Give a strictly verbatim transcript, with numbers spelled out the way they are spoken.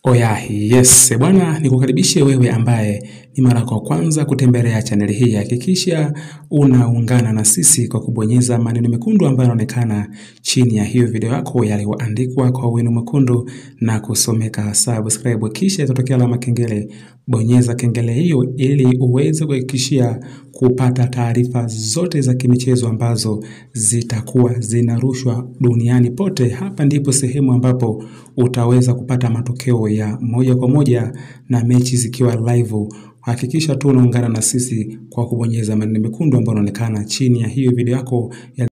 Oya, yes, bwana nikukaribishe wewe ambaye ni mara kwa kwanza kutembelea chaneli hii. Hakikisha unaungana na sisi kwa kubonyeza maneno mekundu ambayo yanaonekana chini ya hiyo video yako yaliyoandikwa kwa wino mwekundu na kusomeka subscribe, kisha itatokea alama kengele. Bonyeza kengele hiyo ili uweze kuhakikishia kupata taarifa zote za kimichezo ambazo zitakuwa zinarushwa duniani pote. Hapa ndipo sehemu ambapo utaweza kupata matokeo ya moja kwa moja na mechi zikiwa live. Hakikisha tu unaungana na sisi kwa kubonyeza maneno mekundu ambayo yanaonekana chini ya hiyo video yako ya